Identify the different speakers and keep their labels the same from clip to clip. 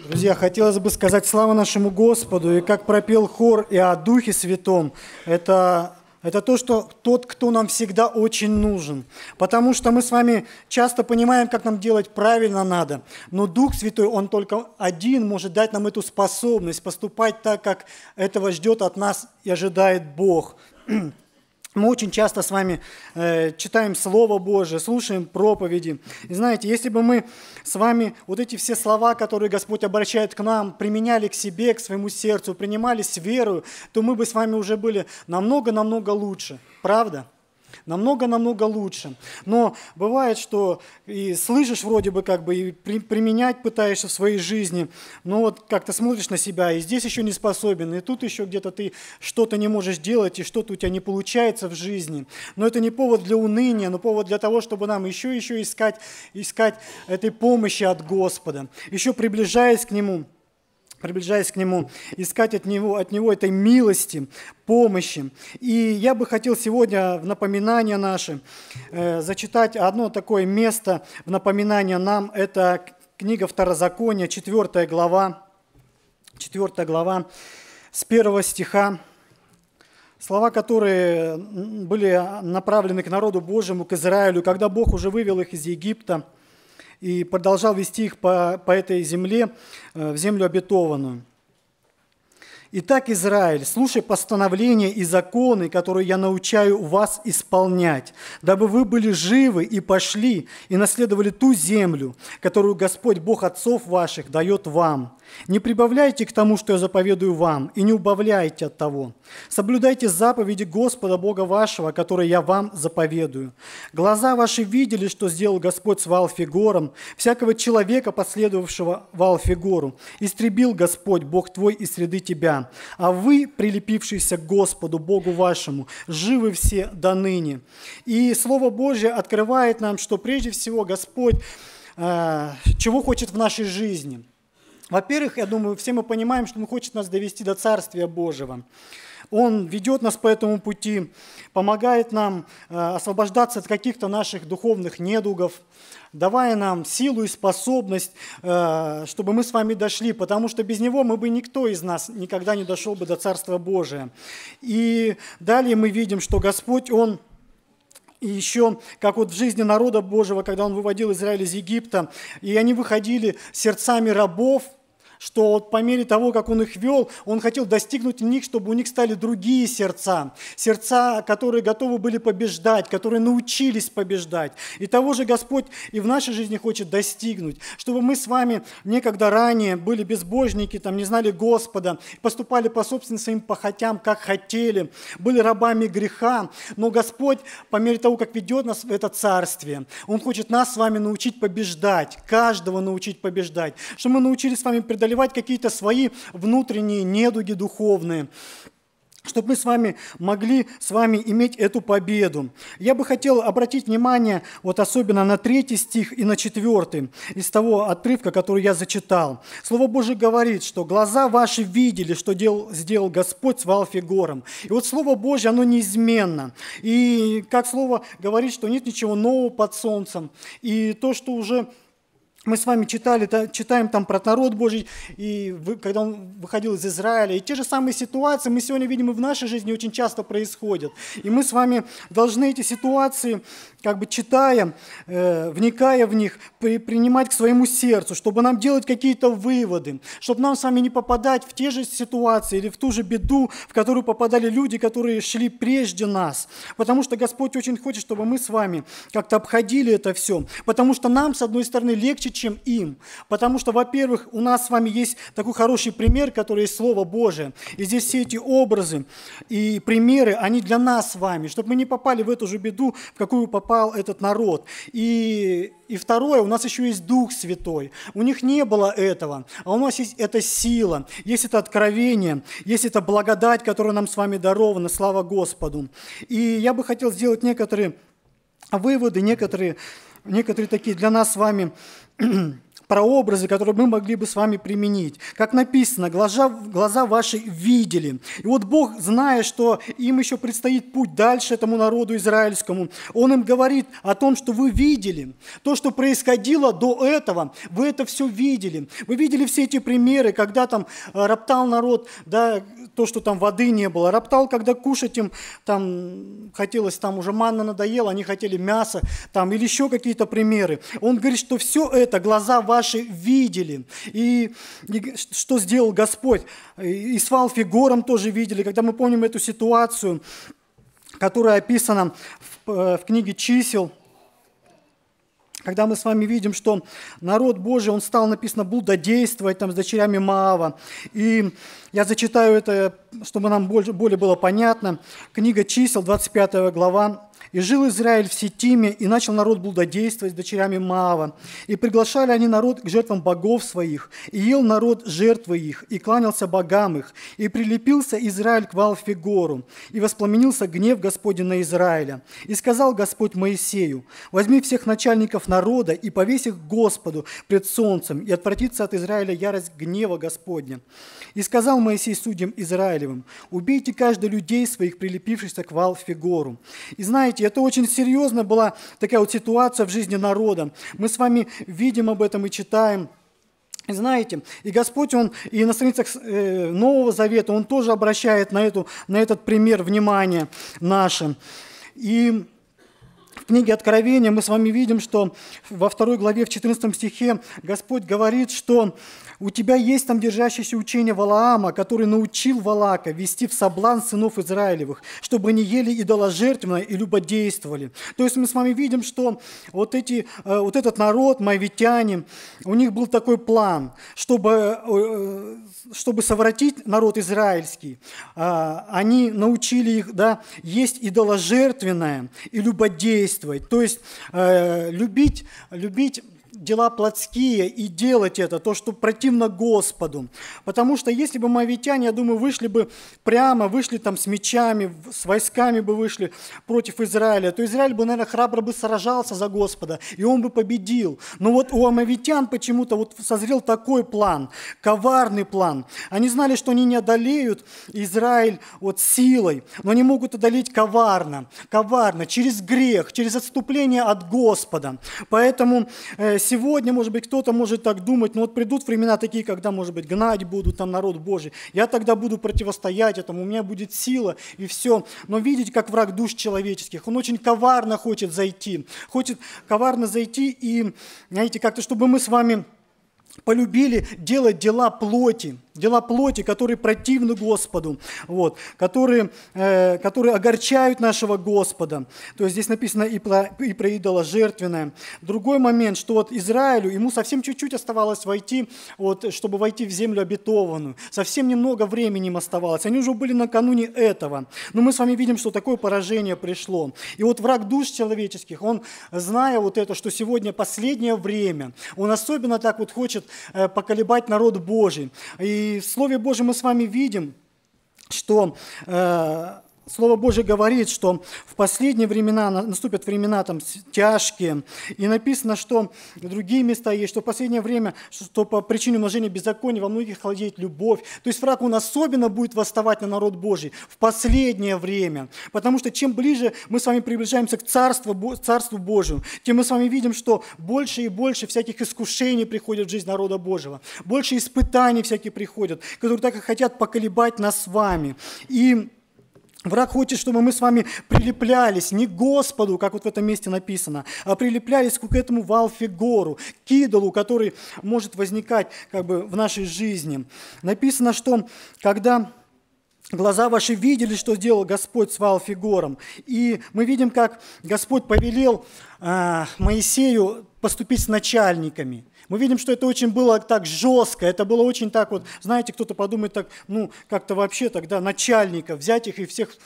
Speaker 1: Друзья, хотелось бы сказать слава нашему Господу, и как пропел хор и о Духе Святом, это то, что тот, кто нам всегда очень нужен. Потому что мы с вами часто понимаем, как нам делать правильно надо, но Дух Святой, Он только один может дать нам эту способность поступать так, как этого ждет от нас и ожидает Бог. Мы очень часто с вами читаем Слово Божие, слушаем проповеди. И знаете, если бы мы с вами вот эти все слова, которые Господь обращает к нам, применяли к себе, к своему сердцу, принимали с верою, то мы бы с вами уже были намного-намного лучше. Правда? Намного-намного лучше. Но бывает, что и слышишь вроде бы как бы и применять пытаешься в своей жизни, но вот как-то смотришь на себя, и здесь еще не способен, и тут еще где-то ты что-то не можешь делать, и что-то у тебя не получается в жизни. Но это не повод для уныния, но повод для того, чтобы нам еще искать этой помощи от Господа, еще приближаясь к Нему, искать от Него этой милости, помощи. И я бы хотел сегодня в напоминание наше зачитать одно такое место в напоминание нам. Это книга Второзакония, 4 глава, с 1 стиха. Слова, которые были направлены к народу Божьему, к Израилю, когда Бог уже вывел их из Египта и продолжал вести их по этой земле, в землю обетованную. «Итак, Израиль, слушай постановления и законы, которые я научаю вас исполнять, дабы вы были живы и пошли, и наследовали ту землю, которую Господь, Бог отцов ваших, дает вам. Не прибавляйте к тому, что я заповедую вам, и не убавляйте от того. Соблюдайте заповеди Господа Бога вашего, которые я вам заповедую. Глаза ваши видели, что сделал Господь с Ваал-Фегором, всякого человека, последовавшего Ваал-Фегору. Истребил Господь, Бог твой, из среды тебя. А вы, прилепившиеся к Господу, Богу вашему, живы все до ныне». И Слово Божье открывает нам, что прежде всего Господь чего хочет в нашей жизни. Во-первых, я думаю, все мы понимаем, что Он хочет нас довести до Царствия Божьего. Он ведет нас по этому пути, помогает нам освобождаться от каких-то наших духовных недугов, давая нам силу и способность, чтобы мы с вами дошли, потому что без Него никто из нас никогда не дошел бы до Царства Божия. И далее мы видим, что Господь, Он и еще, как вот в жизни народа Божьего, когда Он выводил Израиль из Египта, и они выходили сердцами рабов, что вот по мере того, как Он их вел, Он хотел достигнуть в них, чтобы у них стали другие сердца, которые готовы были побеждать, которые научились побеждать. И того же Господь и в нашей жизни хочет достигнуть, чтобы мы с вами некогда ранее были безбожники, не знали Господа, поступали по собственным своим похотям, как хотели, были рабами греха, но Господь, по мере того, как ведет нас в это царствие, Он хочет нас с вами научить побеждать, каждого научить побеждать, чтобы мы научились с вами преодолевать какие-то свои внутренние недуги духовные, чтобы мы с вами могли иметь эту победу. Я бы хотел обратить внимание вот особенно на 3 стих и на 4 из того отрывка, который я зачитал. Слово Божие говорит, что глаза ваши видели, что сделал Господь с Ваал-Фегором. И вот Слово Божье, оно неизменно. И как Слово говорит, что нет ничего нового под солнцем. И то, что уже мы с вами читаем там про народ Божий, и когда он выходил из Израиля. И те же самые ситуации мы сегодня видим и в нашей жизни очень часто происходят. И мы с вами должны эти ситуации, читая, вникая в них, принимать к своему сердцу, чтобы нам делать какие-то выводы, чтобы нам с вами не попадать в те же ситуации или в ту же беду, в которую попадали люди, которые шли прежде нас. Потому что Господь очень хочет, чтобы мы с вами как-то обходили это все. Потому что нам, с одной стороны, легче, чем им. Потому что, во-первых, у нас с вами есть такой хороший пример, который есть Слово Божие. И здесь все эти образы и примеры, они для нас с вами, чтобы мы не попали в эту же беду, в какую попал этот народ. И второе, у нас еще есть Дух Святой. У них не было этого, а у нас есть эта сила, есть это откровение, есть эта благодать, которая нам с вами дарована, слава Господу. И я бы хотел сделать некоторые выводы, некоторые такие для нас с вами прообразы, которые мы могли бы с вами применить. Как написано, глаза ваши видели. И вот Бог, зная, что им еще предстоит путь дальше, этому народу израильскому, Он им говорит о том, что вы видели. То, что происходило до этого, вы это все видели. Вы видели все эти примеры, когда там роптал народ, да, то, что там воды не было. Роптал, когда кушать им там хотелось, там уже манна надоела, они хотели мясо, там, или еще какие-то примеры. Он говорит, что все это глаза ваши видели. И что сделал Господь? И с Ваал-Фигором тоже видели, когда мы помним эту ситуацию, которая описана в книге «Чисел», когда мы с вами видим, что народ Божий, он стал, написано, блудодействовать там, с дочерями Моава. И я зачитаю это, чтобы нам более было понятно. Книга «Чисел», 25 глава. «И жил Израиль в Ситиме, и начал народ блудодействовать с дочерями Моава. И приглашали они народ к жертвам богов своих, и ел народ жертвы их, и кланялся богам их. И прилепился Израиль к Ваал-Фигору, и воспламенился гнев Господень на Израиля. И сказал Господь Моисею: возьми всех начальников народа и повесь их к Господу пред солнцем, и отвратится от Израиля ярость гнева Господня. И сказал Моисей судьям Израилевым: убейте каждый людей своих, прилепившихся к Ваал-Фигору». И знаете, это очень серьезно была такая вот ситуация в жизни народа. Мы с вами видим об этом и читаем. И знаете, и Господь, Он и на страницах Нового Завета, Он тоже обращает на этот пример внимание наше. И в книге Откровения мы с вами видим, что во 2 главе, в 14 стихе Господь говорит, что у тебя есть там держащееся учение Валаама, который научил Валака вести в соблазн сынов Израилевых, чтобы они ели идоложертвенное и любодействовали. То есть мы с вами видим, что вот этот народ, моавитяне, у них был такой план, чтобы совратить народ израильский. Они научили их, да, есть идоложертвенное и любодействовать. То есть любить дела плотские и делать это, то, что противно Господу. Потому что если бы моавитяне, я думаю, вышли там с мечами, с войсками бы вышли против Израиля, то Израиль бы, наверное, храбро бы сражался за Господа, и он бы победил. Но вот у моавитян почему-то вот созрел такой план, коварный план. Они знали, что они не одолеют Израиль вот силой, но они могут одолеть коварно, через грех, через отступление от Господа. Поэтому сегодня, может быть, кто-то может так думать, но вот придут времена такие, когда, может быть, гнать будут там народ Божий. Я тогда буду противостоять этому, у меня будет сила и все. Но видите, как враг душ человеческих, он очень коварно хочет коварно зайти и, знаете, как-то, чтобы мы с вами полюбили делать дела плоти, которые противны Господу, вот, которые огорчают нашего Господа. То есть здесь написано и про идоложертвенное. Другой момент, что вот Израилю, ему совсем чуть-чуть оставалось войти, вот, чтобы войти в землю обетованную. Совсем немного времени им оставалось. Они уже были накануне этого. Но мы с вами видим, что такое поражение пришло. И вот враг душ человеческих, он, зная вот это, что сегодня последнее время, он особенно так вот хочет поколебать народ Божий. И в Слове Божьем мы с вами видим, что Слово Божье говорит, что в последние времена наступят времена там тяжкие. И написано, что другие места есть, что в последнее время, что по причине умножения беззакония во многих холодеет любовь. То есть враг, он особенно будет восставать на народ Божий в последнее время. Потому что чем ближе мы с вами приближаемся к Царству Божьему, тем мы с вами видим, что больше и больше всяких искушений приходит в жизнь народа Божьего. Больше испытаний всяких приходят, которые так и хотят поколебать нас с вами. И враг хочет, чтобы мы с вами прилеплялись не к Господу, как вот в этом месте написано, а прилеплялись к этому Ваал-Фигору, к идолу, который может возникать как бы в нашей жизни. Написано, что когда глаза ваши видели, что сделал Господь с Ваал-Фигором, и мы видим, как Господь повелел Моисею поступить с начальниками. Мы видим, что это очень было так жестко, это было очень так вот, знаете, кто-то подумает так, как-то вообще тогда начальников, взять их и всех,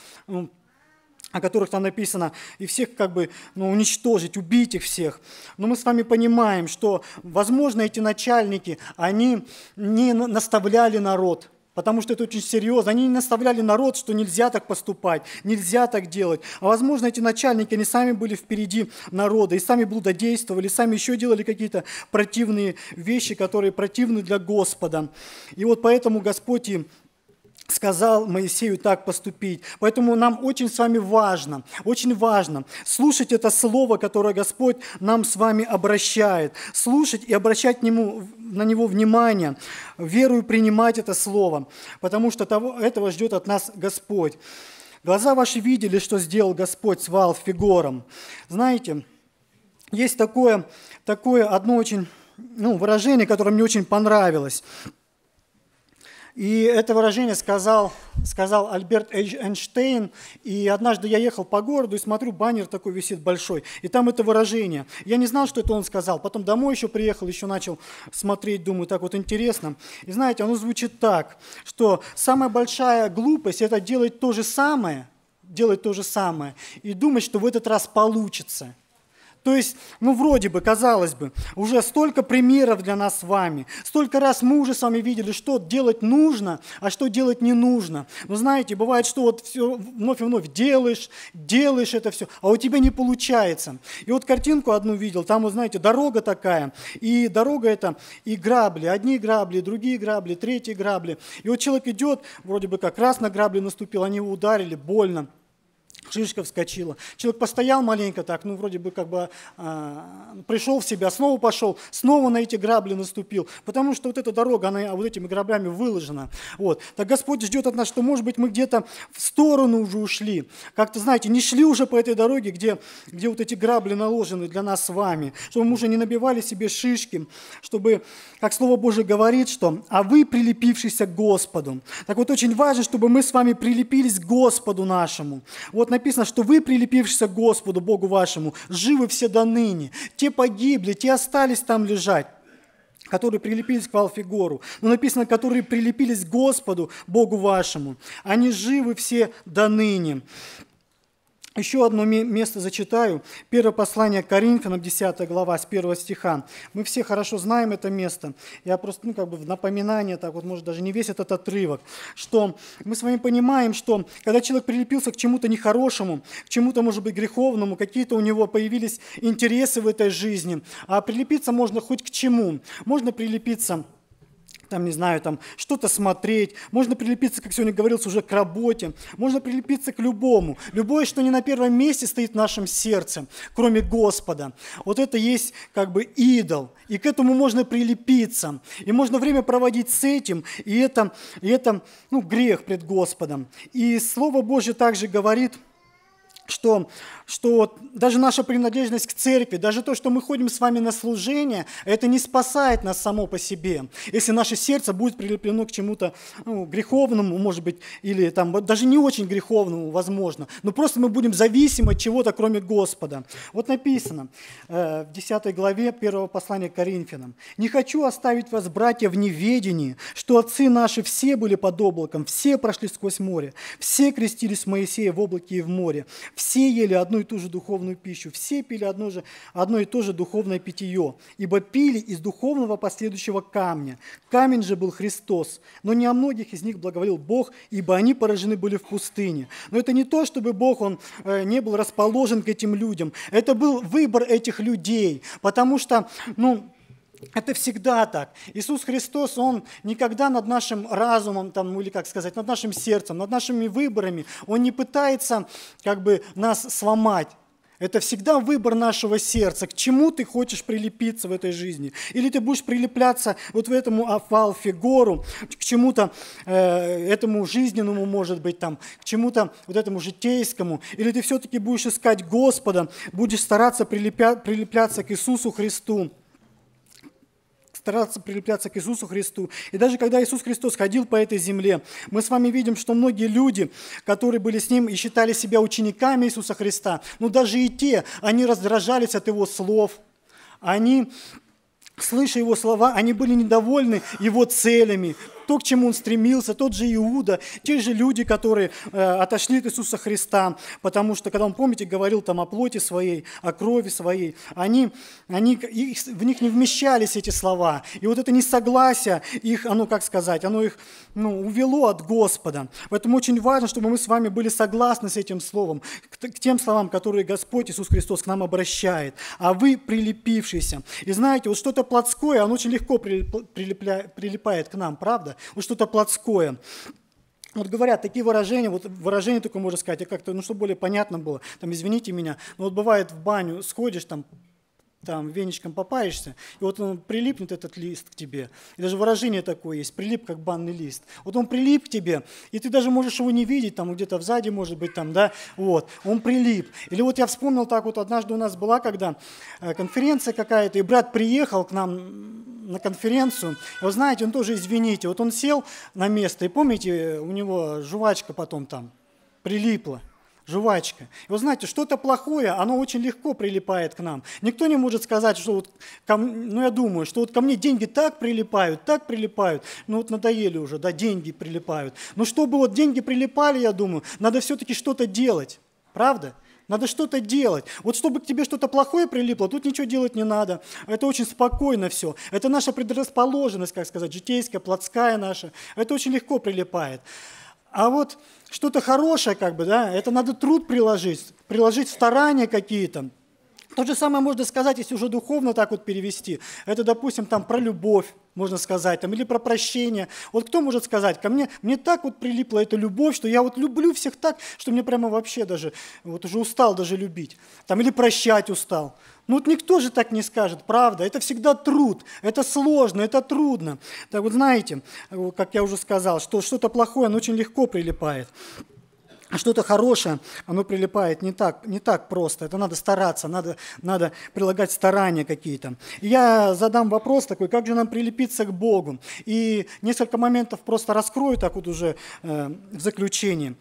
Speaker 1: о которых там написано, и всех как бы уничтожить, убить их всех. Но мы с вами понимаем, что, возможно, эти начальники, они не наставляли народ, потому что это очень серьезно. Они не наставляли народ, что нельзя так поступать, нельзя так делать. А возможно, эти начальники, они сами были впереди народа, и сами блудодействовали, сами еще делали какие-то противные вещи, которые противны для Господа. И вот поэтому Господь им сказал Моисею так поступить. Поэтому нам очень с вами важно, очень важно слушать это слово, которое Господь нам с вами обращает. Слушать и обращать на него внимание, верою принимать это слово, потому что этого ждет от нас Господь. Глаза ваши видели, что сделал Господь с Ваал-Фегором. Знаете, есть такое одно очень выражение, которое мне очень понравилось. И это выражение сказал Альберт Эйнштейн. И однажды я ехал по городу и смотрю, баннер такой висит большой. И там это выражение. Я не знал, что это он сказал. Потом домой еще приехал, еще начал смотреть, думаю, так вот интересно. И знаете, оно звучит так, что самая большая глупость – это делать то же самое и думать, что в этот раз получится. То есть, вроде бы, казалось бы, уже столько примеров для нас с вами, столько раз мы уже с вами видели, что делать нужно, а что делать не нужно. Но знаете, бывает, что вот все вновь и вновь делаешь это все, а у тебя не получается. И вот картинку одну видел, там, вот знаете, дорога такая, и дорога это и грабли, одни грабли, другие грабли, третьи грабли. И вот человек идет, вроде бы как раз на грабли наступил, они его ударили, больно. Шишка вскочила. Человек постоял маленько так, вроде бы пришел в себя, снова пошел, снова на эти грабли наступил, потому что вот эта дорога, она вот этими граблями выложена. Вот. Так Господь ждет от нас, что, может быть, мы где-то в сторону уже ушли, как-то, знаете, не шли уже по этой дороге, где вот эти грабли наложены для нас с вами, чтобы мы уже не набивали себе шишки, чтобы, как Слово Божие говорит, что «а вы, прилепившиеся к Господу». Так вот, очень важно, чтобы мы с вами прилепились к Господу нашему. Вот написано, что вы, прилепившиеся к Господу, Богу вашему, живы все до ныне. Те погибли, те остались там лежать, которые прилепились к Ваал-Фегору. Но написано, которые прилепились к Господу, Богу вашему. Они живы все до ныне. Еще одно место зачитаю. Первое послание к Коринфянам, 10 глава, с 1 стиха. Мы все хорошо знаем это место. Я просто, в напоминание, так вот, может, даже не весь этот отрывок, что мы с вами понимаем, что когда человек прилепился к чему-то нехорошему, к чему-то, может быть, греховному, какие-то у него появились интересы в этой жизни, а прилепиться можно хоть к чему. Можно прилепиться что-то смотреть, можно прилепиться, как сегодня говорилось, уже к работе, можно прилепиться к любому. Любое, что не на первом месте стоит в нашем сердце, кроме Господа. Вот это есть идол, и к этому можно прилепиться. И можно время проводить с этим, и это грех пред Господом. И Слово Божье также говорит, что даже наша принадлежность к церкви, даже то, что мы ходим с вами на служение, это не спасает нас само по себе. Если наше сердце будет прилеплено к чему-то греховному, может быть, или даже не очень греховному, возможно, но просто мы будем зависимы от чего-то, кроме Господа. Вот написано в 10 главе 1 послания к Коринфянам: «Не хочу оставить вас, братья, в неведении, что отцы наши все были под облаком, все прошли сквозь море, все крестились с Моисея в облаке и в море, все ели одну и ту же духовную пищу, все пили одно и то же духовное питье, ибо пили из духовного последующего камня. Камень же был Христос, но не о многих из них благоволил Бог, ибо они поражены были в пустыне». Но это не то, чтобы Бог, Он не был расположен к этим людям. Это был выбор этих людей, потому что, это всегда так. Иисус Христос, Он никогда над нашим разумом, над нашим сердцем, над нашими выборами, Он не пытается нас сломать. Это всегда выбор нашего сердца, к чему ты хочешь прилепиться в этой жизни. Или ты будешь прилепляться вот в этому Ваал-Фегору, к чему-то этому жизненному, может быть, к чему-то вот этому житейскому. Или ты все-таки будешь искать Господа, будешь стараться прилепляться к Иисусу Христу. Стараться прилепляться к Иисусу Христу. И даже когда Иисус Христос ходил по этой земле, мы с вами видим, что многие люди, которые были с Ним и считали себя учениками Иисуса Христа, даже и те, они раздражались от Его слов, они, слыша Его слова, они были недовольны Его целями, то, к чему он стремился, тот же Иуда, те же люди, которые отошли от Иисуса Христа, потому что, когда он, помните, говорил там о плоти своей, о крови своей, в них не вмещались эти слова. И вот это несогласие, оно их увело от Господа. Поэтому очень важно, чтобы мы с вами были согласны с этим словом, к тем словам, которые Господь Иисус Христос к нам обращает. А вы прилепившиеся. И знаете, вот что-то плотское, оно очень легко прилипает к нам, правда? Вот что-то плотское. Вот говорят такие выражения, вот выражение такое можно сказать, как-то, чтобы более понятно было, там, извините меня, но вот бывает в баню сходишь, там веничком попаешься, и вот он прилипнет, этот лист, к тебе. И даже выражение такое есть, прилип, как банный лист. Вот он прилип к тебе, и ты даже можешь его не видеть, там где-то сзади, может быть, он прилип. Или вот я вспомнил так вот, однажды у нас была, когда конференция какая-то, и брат приехал к нам на конференцию, и вы знаете, он тоже, извините, вот он сел на место, и помните, у него жвачка потом там прилипла. Жвачка. И вы знаете, что-то плохое, оно очень легко прилипает к нам. Никто не может сказать, что я думаю, что вот ко мне деньги так прилипают, надоели уже, деньги прилипают. Но чтобы вот деньги прилипали, я думаю, надо все-таки что-то делать, правда? Надо что-то делать. Вот чтобы к тебе что-то плохое прилипло, тут ничего делать не надо. Это очень спокойно все. Это наша предрасположенность, житейская, плотская наша. Это очень легко прилипает. А вот что-то хорошее, это надо труд приложить старания какие-то. То же самое можно сказать, если уже духовно так вот перевести. Это, допустим, про любовь, можно сказать, или про прощение. Вот кто может сказать, мне так вот прилипла эта любовь, что я вот люблю всех так, что мне прямо вообще даже, вот уже устал даже любить. Или прощать устал. Никто же так не скажет, правда? Это всегда труд, это сложно, это трудно. Так вот знаете, как я уже сказал, что что-то плохое, оно очень легко прилипает. А что-то хорошее, оно прилипает не так просто. Это надо стараться, надо прилагать старания какие-то. И я задам вопрос такой, как же нам прилепиться к Богу? И несколько моментов просто раскрою так вот уже в заключении.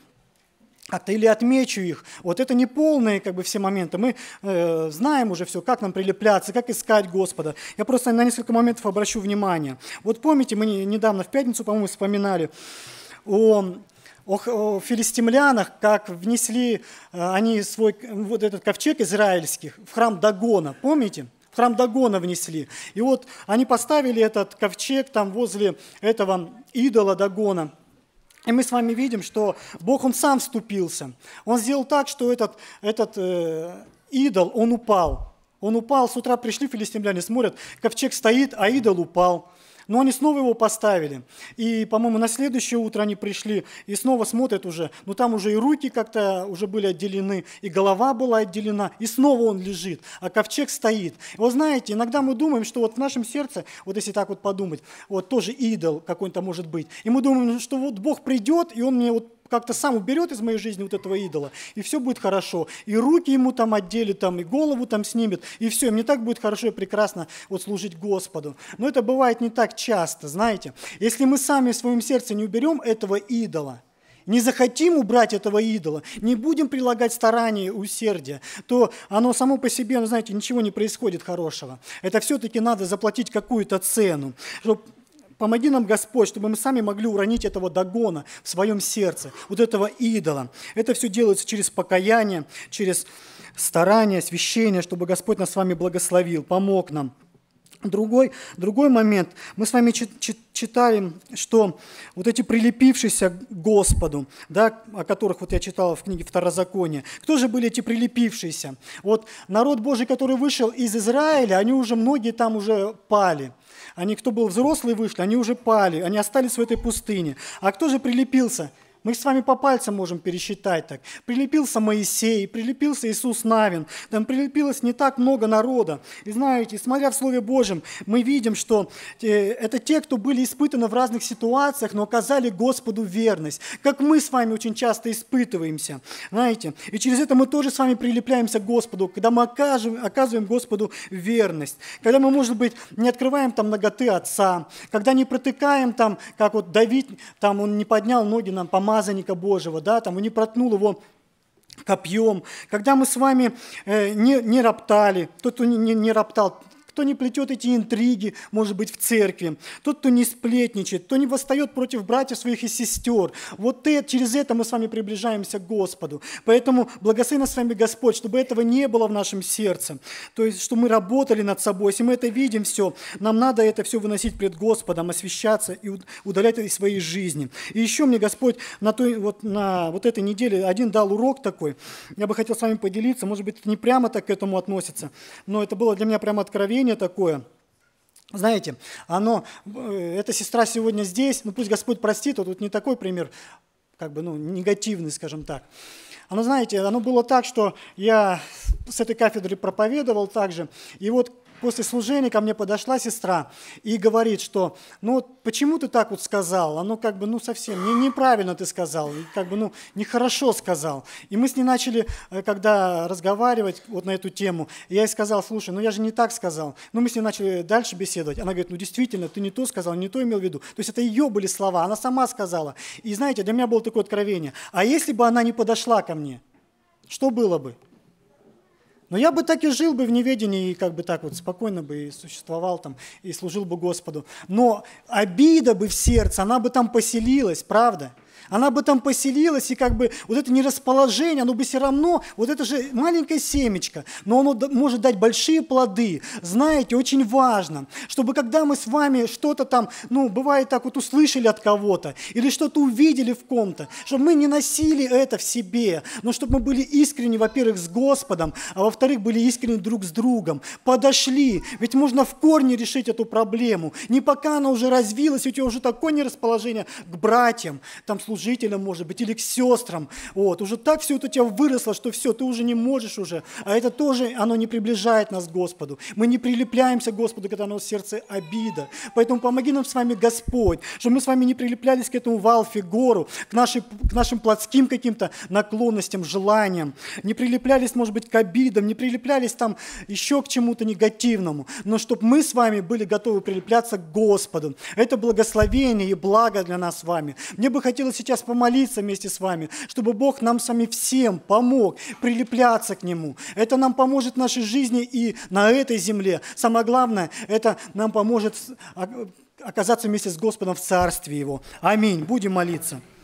Speaker 1: Или отмечу их. Вот это не полные все моменты. Мы знаем уже все, как нам прилепляться, как искать Господа. Я просто на несколько моментов обращу внимание. Вот помните, мы недавно в пятницу, по-моему, вспоминали о филистимлянах, как внесли они свой вот этот ковчег израильских в храм Дагона. Помните? В храм Дагона внесли. И вот они поставили этот ковчег возле этого идола Дагона. И мы с вами видим, что Бог, Он сам вступился. Он сделал так, что этот идол, он упал. Он упал, с утра пришли филистимляне, смотрят, ковчег стоит, а идол упал. Но они снова его поставили. И, по-моему, на следующее утро они пришли и снова смотрят уже. Но там уже и руки как-то уже были отделены, и голова была отделена, и снова он лежит, а ковчег стоит. И вот знаете, иногда мы думаем, что вот в нашем сердце, вот если так вот подумать, вот тоже идол какой-то может быть. И мы думаем, что вот Бог придет, и Он мне вот как-то сам уберет из моей жизни вот этого идола, и все будет хорошо. И руки ему отделит, и голову снимет, и все, и мне так будет хорошо и прекрасно вот служить Господу. Но это бывает не так часто, знаете. Если мы сами в своем сердце не уберем этого идола, не захотим убрать этого идола, не будем прилагать старания и усердия, то оно само по себе, знаете, ничего не происходит хорошего. Это все-таки надо заплатить какую-то цену. Помоги нам, Господь, чтобы мы сами могли уронить этого Дагона в своем сердце, вот этого идола. Это все делается через покаяние, через старание, освящение, чтобы Господь нас с вами благословил, помог нам. Другой момент. Мы с вами читали, что вот эти прилепившиеся к Господу, о которых вот я читал в книге Второзакония, кто же были эти прилепившиеся? Вот народ Божий, который вышел из Израиля, они уже, многие там уже пали. Они, кто был взрослый, вышли, они уже пали, они остались в этой пустыне. А кто же прилепился? Мы с вами по пальцам можем пересчитать так. Прилепился Моисей, прилепился Иисус Навин, там прилепилось не так много народа. И знаете, смотря в Слове Божьем, мы видим, что это те, кто были испытаны в разных ситуациях, но оказали Господу верность, как мы с вами очень часто испытываемся. Знаете, и через это мы тоже с вами прилепляемся к Господу, когда мы оказываем Господу верность, когда мы, может быть, не открываем наготы Отца, когда не протыкаем как вот Давид, он не поднял ноги нам, помазанника Божьего, он не проткнул его копьем, когда мы с вами не роптали, тот, кто не роптал, кто не плетет эти интриги, может быть, в церкви, тот, кто не сплетничает, кто не восстает против братьев своих и сестер. Вот через это мы с вами приближаемся к Господу. Поэтому благослови нас с вами Господь, чтобы этого не было в нашем сердце. То есть, что мы работали над собой. Если мы это видим все, нам надо это все выносить пред Господом, освящаться и удалять это из своей жизни. И еще мне Господь на этой неделе один дал урок такой. Я бы хотел с вами поделиться. Может быть, это не прямо так к этому относится, но это было для меня прямо откровение такое. Знаете, эта сестра сегодня здесь, пусть Господь простит, вот не такой пример, негативный, скажем так. Знаете, оно было так, что я с этой кафедры проповедовал также, и вот после служения ко мне подошла сестра и говорит, что почему ты так вот сказал? Совсем неправильно ты сказал, нехорошо сказал. И мы с ней начали, когда разговаривать вот на эту тему, я ей сказал, слушай, я же не так сказал. Мы с ней начали дальше беседовать. Она говорит, действительно, ты не то сказал, не то имел в виду. То есть это ее были слова, она сама сказала. И знаете, для меня было такое откровение. А если бы она не подошла ко мне, что было бы? Но я бы так и жил бы в неведении, и спокойно бы и существовал там, и служил бы Господу. Но обида бы в сердце, она бы там поселилась, правда? Она бы там поселилась, и вот это нерасположение, оно бы все равно, вот это же маленькое семечко, но оно может дать большие плоды. Знаете, очень важно, чтобы когда мы с вами что-то там, бывает так вот услышали от кого-то, или что-то увидели в ком-то, чтобы мы не носили это в себе, но чтобы мы были искренни, во-первых, с Господом, а во-вторых, были искренни друг с другом, подошли, ведь можно в корне решить эту проблему, не пока она уже развилась, у тебя уже такое нерасположение к братьям, там, служителям, может быть, или к сестрам. Уже так все это у тебя выросло, что все, ты уже не можешь уже. А это тоже, оно не приближает нас к Господу. Мы не прилепляемся к Господу, когда у нас в сердце обида. Поэтому помоги нам с вами, Господь, чтобы мы с вами не прилеплялись к этому Валфе гору, к нашим плотским каким-то наклонностям, желаниям. Не прилеплялись, может быть, к обидам, не прилеплялись там еще к чему-то негативному. Но чтобы мы с вами были готовы прилепляться к Господу. Это благословение и благо для нас с вами. Мне бы хотелось сейчас помолиться вместе с вами, чтобы Бог нам с вами всем помог прилепляться к Нему. Это нам поможет в нашей жизни и на этой земле. Самое главное, это нам поможет оказаться вместе с Господом в Царстве Его. Аминь. Будем молиться.